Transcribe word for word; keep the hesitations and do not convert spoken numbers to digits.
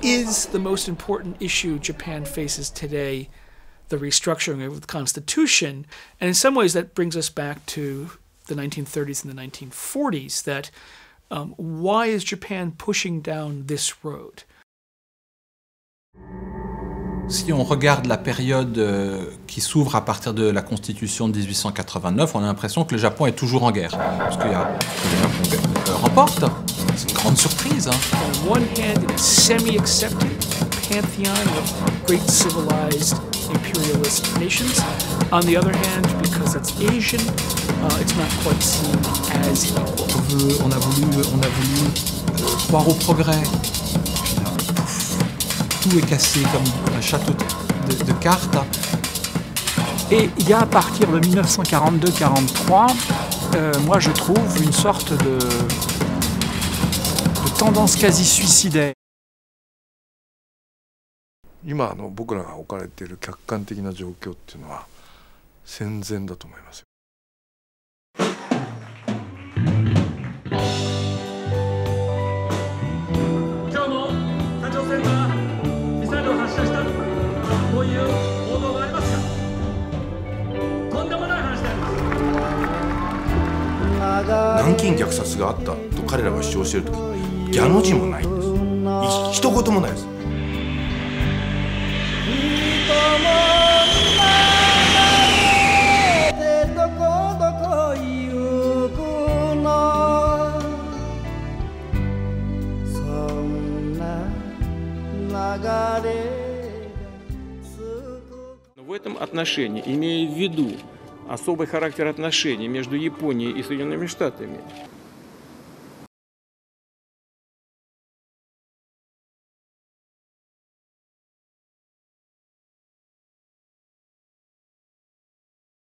Is the most important issue Japan faces today the restructuring of the constitution? And in some ways that brings us back to the nineteen thirties and the nineteen forties, that um, why is Japan pushing down this road? Si on regarde la période euh, qui s'ouvre à partir de la Constitution de dix-huit cent quatre-vingt-neuf, on a l'impression que le Japon est toujours en guerre. Parce qu'il y a le Japon euh, remporte. C'est une grande surprise. Hein. On one hand, it is semi-accepted pantheon of great civilized imperialist nations. On the other hand, because it's Asian, uh, it's not quite seen as equal. On, veut, on a voulu, on a voulu euh, croire au progrès. Tout est cassé comme un château de, de cartes. Et il y a à partir de mille neuf cent quarante-deux quarante-trois, euh, moi je trouve une sorte de, de tendance quasi suicidaire. 今あの僕らが置かれている客観的な状況っていうのは戦前だと思いますよ。 今日も北朝鮮がミサイルを発射したこういう報道がありますが、とんでもない話であります。 南京虐殺があったと彼らが主張しているとき、ギャの字もないんです。一言もないです。 В этом отношении, имея в виду особый характер отношений между Японией и Соединенными Штатами,